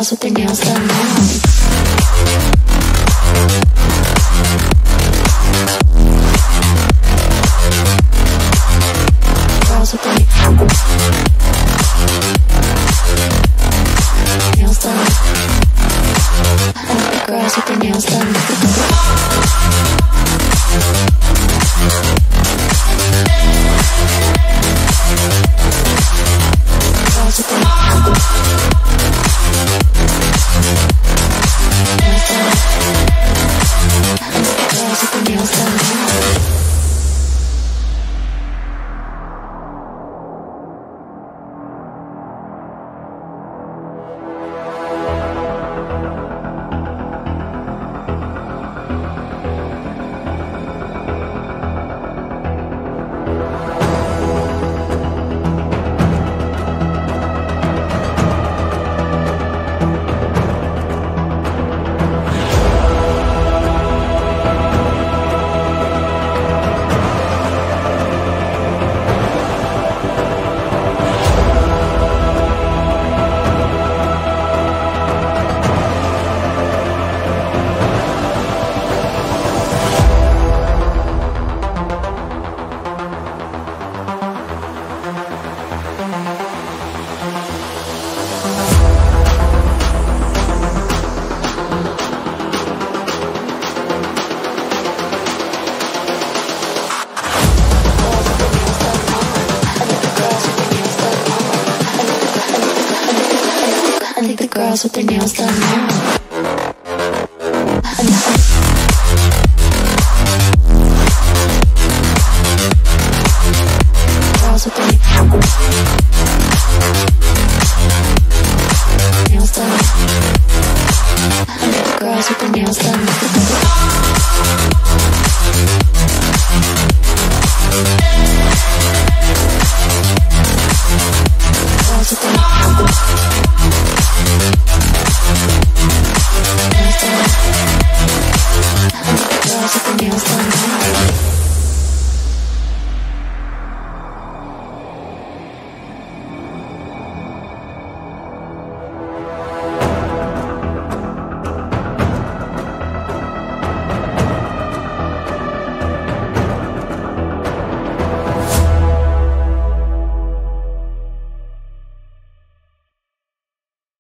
girls with their nails done now. Girls with their nails done. I like the girls with their nails done. Girls with their nails done. I like the girls with their nails done. I think the girls with their nails done now.